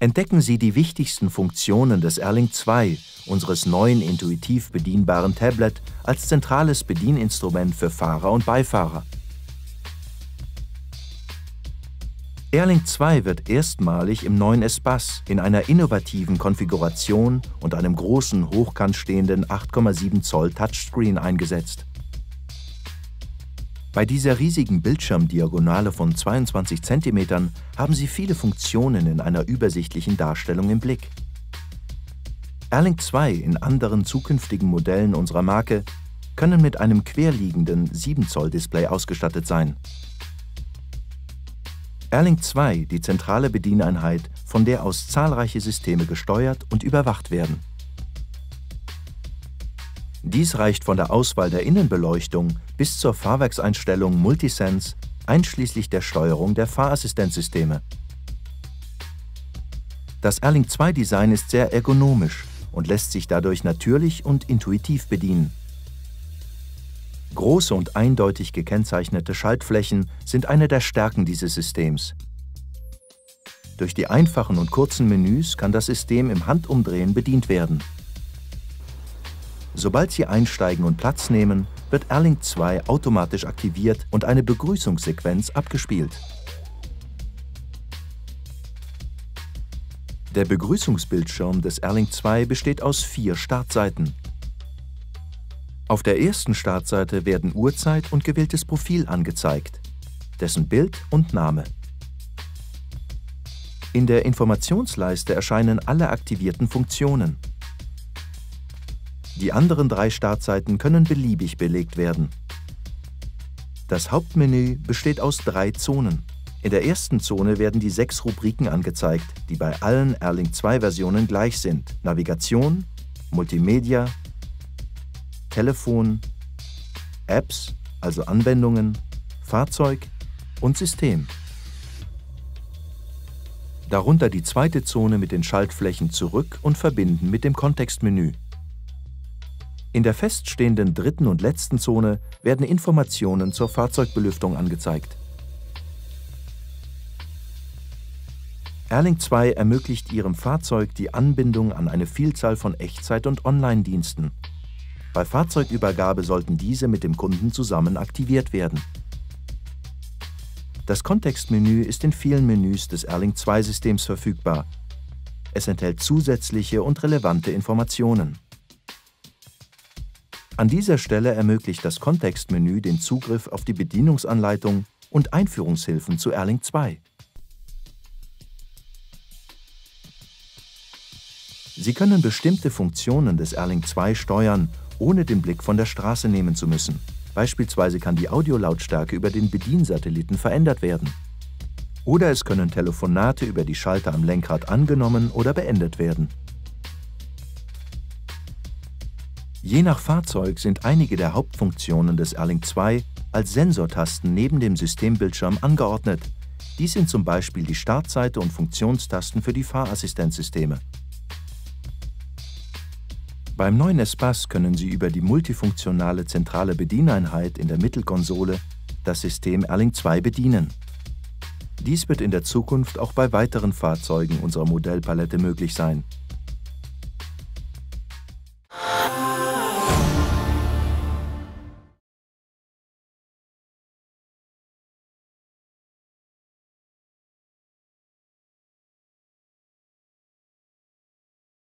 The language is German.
Entdecken Sie die wichtigsten Funktionen des Airlink 2, unseres neuen intuitiv bedienbaren Tablet, als zentrales Bedieninstrument für Fahrer und Beifahrer. Airlink 2 wird erstmalig im neuen S-Bus in einer innovativen Konfiguration und einem großen, hochkant stehenden 8,7 Zoll Touchscreen eingesetzt. Bei dieser riesigen Bildschirmdiagonale von 22 cm haben Sie viele Funktionen in einer übersichtlichen Darstellung im Blick. Airlink 2 in anderen zukünftigen Modellen unserer Marke können mit einem querliegenden 7 Zoll Display ausgestattet sein. Airlink 2, die zentrale Bedieneinheit, von der aus zahlreiche Systeme gesteuert und überwacht werden. Dies reicht von der Auswahl der Innenbeleuchtung bis zur Fahrwerkseinstellung Multisense, einschließlich der Steuerung der Fahrassistenzsysteme. Das Airlink 2 Design ist sehr ergonomisch und lässt sich dadurch natürlich und intuitiv bedienen. Große und eindeutig gekennzeichnete Schaltflächen sind eine der Stärken dieses Systems. Durch die einfachen und kurzen Menüs kann das System im Handumdrehen bedient werden. Sobald Sie einsteigen und Platz nehmen, wird Airlink 2 automatisch aktiviert und eine Begrüßungssequenz abgespielt. Der Begrüßungsbildschirm des Airlink 2 besteht aus 4 Startseiten. Auf der ersten Startseite werden Uhrzeit und gewähltes Profil angezeigt, dessen Bild und Name. In der Informationsleiste erscheinen alle aktivierten Funktionen. Die anderen 3 Startseiten können beliebig belegt werden. Das Hauptmenü besteht aus 3 Zonen. In der ersten Zone werden die 6 Rubriken angezeigt, die bei allen Airlink 2 Versionen gleich sind: Navigation, Multimedia, Telefon, Apps, also Anwendungen, Fahrzeug und System. Darunter die zweite Zone mit den Schaltflächen Zurück und Verbinden mit dem Kontextmenü. In der feststehenden dritten und letzten Zone werden Informationen zur Fahrzeugbelüftung angezeigt. Airlink 2 ermöglicht Ihrem Fahrzeug die Anbindung an eine Vielzahl von Echtzeit- und Online-Diensten. Bei Fahrzeugübergabe sollten diese mit dem Kunden zusammen aktiviert werden. Das Kontextmenü ist in vielen Menüs des Airlink 2-Systems verfügbar. Es enthält zusätzliche und relevante Informationen. An dieser Stelle ermöglicht das Kontextmenü den Zugriff auf die Bedienungsanleitung und Einführungshilfen zu Airlink 2. Sie können bestimmte Funktionen des Airlink 2 steuern, ohne den Blick von der Straße nehmen zu müssen. Beispielsweise kann die Audiolautstärke über den Bediensatelliten verändert werden. Oder es können Telefonate über die Schalter am Lenkrad angenommen oder beendet werden. Je nach Fahrzeug sind einige der Hauptfunktionen des Airlink 2 als Sensortasten neben dem Systembildschirm angeordnet. Dies sind zum Beispiel die Startseite und Funktionstasten für die Fahrassistenzsysteme. Beim neuen S-Bus können Sie über die multifunktionale zentrale Bedieneinheit in der Mittelkonsole das System Airlink 2 bedienen. Dies wird in der Zukunft auch bei weiteren Fahrzeugen unserer Modellpalette möglich sein.